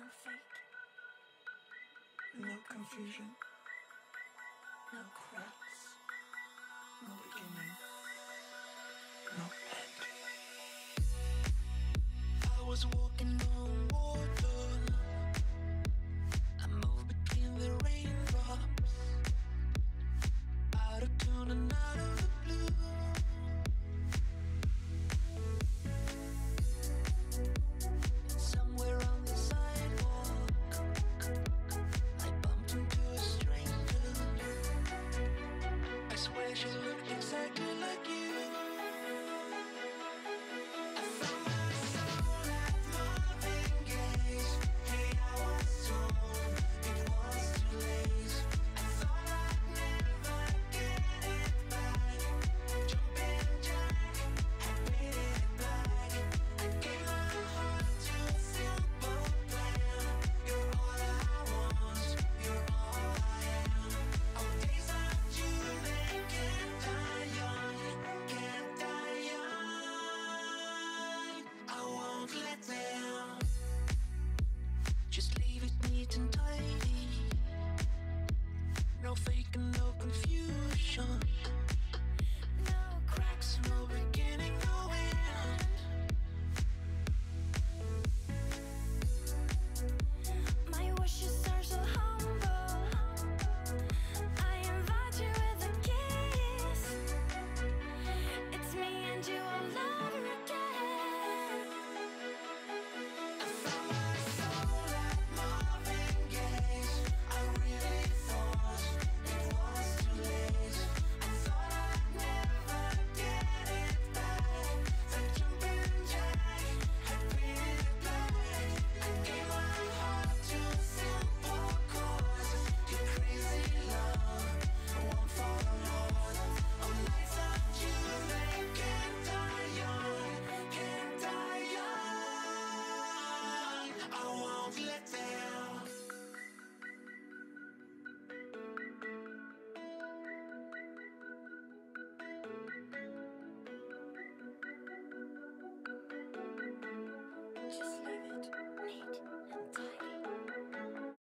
fate, no confusion, no cracks, no beginning, no end. I was walking on water, I moved between the raindrops, out of tune and out of the blue. Somewhere on the sidewalk, I bumped into a stranger. I swear she